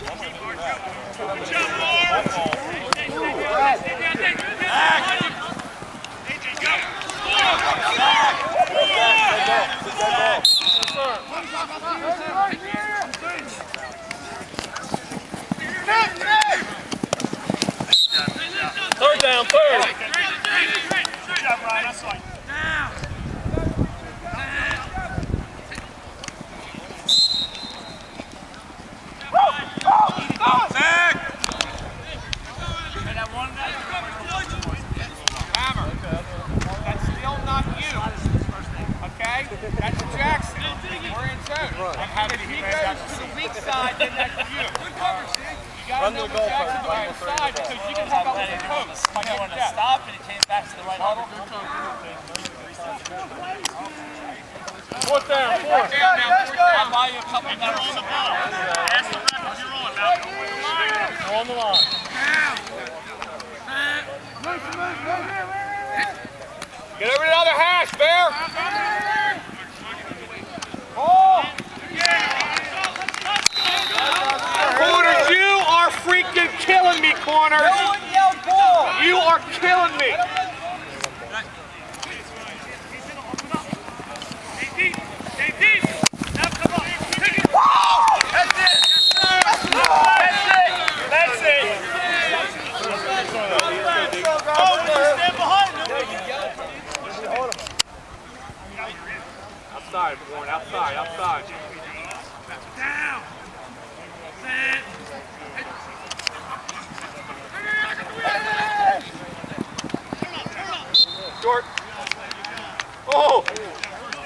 Third down, third. Good job, Ryan. That's like. That's still not you. Okay? That's Jackson. We're in zone. If he goes to the weak side, then that's you. You gotta know when Jackson's on your side because you can help out with the coach. I want to stop and it came back to the right huddle. Fourth down, fourth. I'll buy you a couple minutes. On the ball. Ask the ref if you're on, Malcolm. On the line. Get over to the other hash, Bear. Oh! Corners, you are freaking killing me, corners. No one yelled ball. You are killing me. Outside, Warren, outside, outside. Down. Short. Oh!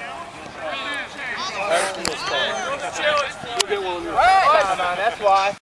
That's That's why.